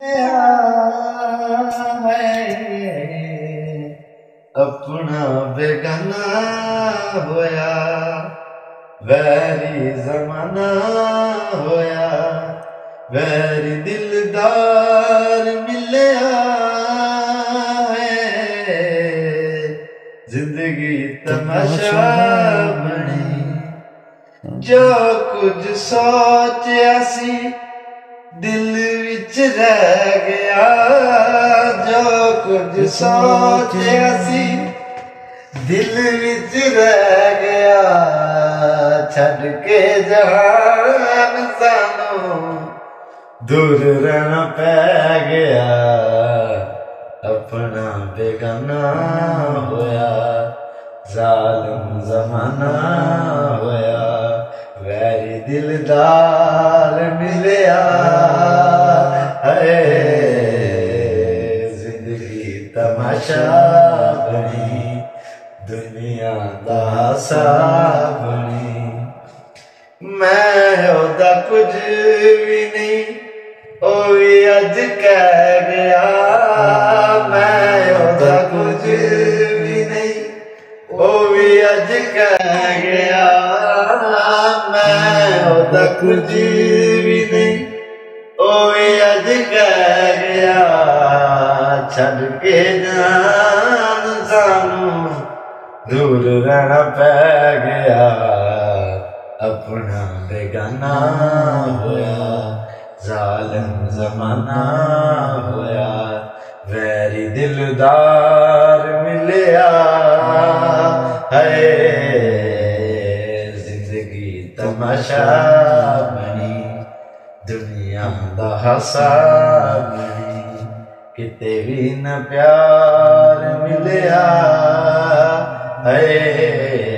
अपना बेगाना होया, वैरी जमाना होया, वैरी दिलदार मिलया है। जिंदगी तमाशा बनी, जो कुछ सोचा सी दिल विच रह गया, जो कुछ सोचा सी दिल विच रह गया। छड़ के जहान सानू दूर रहना पै गया, अपना बेगाना होया, जालिम जमाना होया, वैरी दिलदार मिलया है। जिंदगी तमाशा बनी, दुनिया दा हासा बनी। मैं ओदा कुछ भी नहीं, ओ भी अज कह गया। मैं ओदा कुछ भी नहीं, ओ भी अज कह गया। मैं ओदा कुछ भी नहीं, ओ भी अज कह गया। छड़ के जान सानू दूर रहना पै गया, अपना बेगाना होया, जालिम जमाना होया, वैरी दिलदार मिलया है। जिंदगी तमाशा बनी, दुनिया दा हासा बनी। किते भी न प्यार मिलया है।